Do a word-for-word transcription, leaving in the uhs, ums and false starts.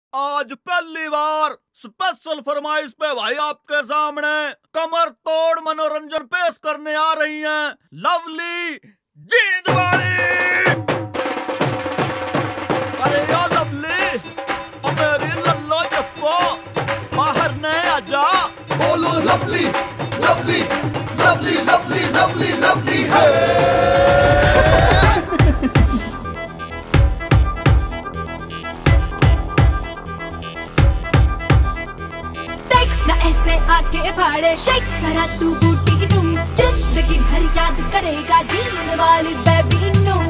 आज पहली बार स्पेशल फरमाइश पे भाई आपके सामने कमर तोड़ मनोरंजन पेश करने आ रही हैं लवली जींदवाड़ी। अरे या लवली, मेरी लल्लो चप्पो बाहर न आजा। बोलो lovely lovely lovely lovely lovely lovely है। ऐसे आके फाड़े शेक जरा तू बूटी नू, जिंदगी भर याद करेगा जीने वाली बेबी नू।